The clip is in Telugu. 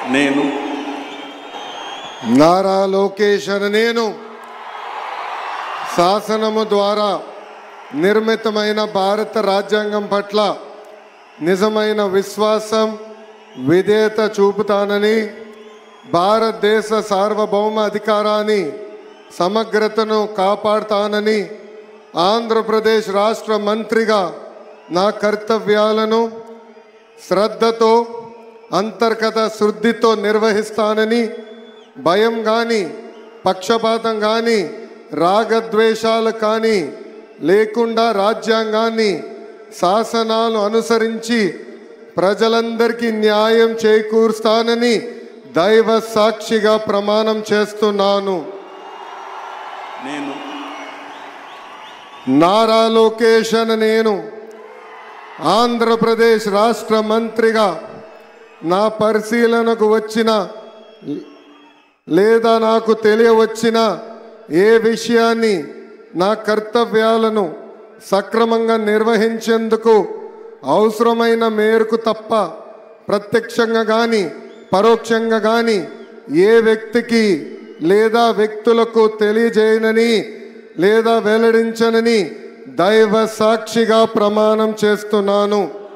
నేను నారా లోకేష్ అనే నేను శాసనము ద్వారా నిర్మితమైన భారత రాజ్యాంగం పట్ల నిజమైన విశ్వాసం విధేయత చూపుతానని, భారతదేశ సార్వభౌమ అధికారాన్ని సమగ్రతను కాపాడుతానని, ఆంధ్రప్రదేశ్ రాష్ట్ర మంత్రిగా నా కర్తవ్యాలను శ్రద్ధతో అంతర్గత శుద్ధితో నిర్వహిస్తానని, భయం కానీ పక్షపాతం కానీ రాగద్వేషాలు కానీ లేకుండా రాజ్యాంగాన్ని శాసనాలు అనుసరించి ప్రజలందరికీ న్యాయం చేకూరుస్తానని దైవ సాక్షిగా ప్రమాణం చేస్తున్నాను. నేను నారా లోకేష్ అనే నేను ఆంధ్రప్రదేశ్ రాష్ట్ర మంత్రిగా నా పరిశీలనకు వచ్చిన లేదా నాకు తెలియవచ్చిన ఏ విషయాన్ని నా కర్తవ్యాలను సక్రమంగా నిర్వహించేందుకు అవసరమైన మేరకు తప్ప ప్రత్యక్షంగా కానీ పరోక్షంగా కానీ ఏ వ్యక్తికి లేదా వ్యక్తులకు తెలియజేయనని లేదా వెల్లడించనని దైవ సాక్షిగా ప్రమాణం చేస్తున్నాను.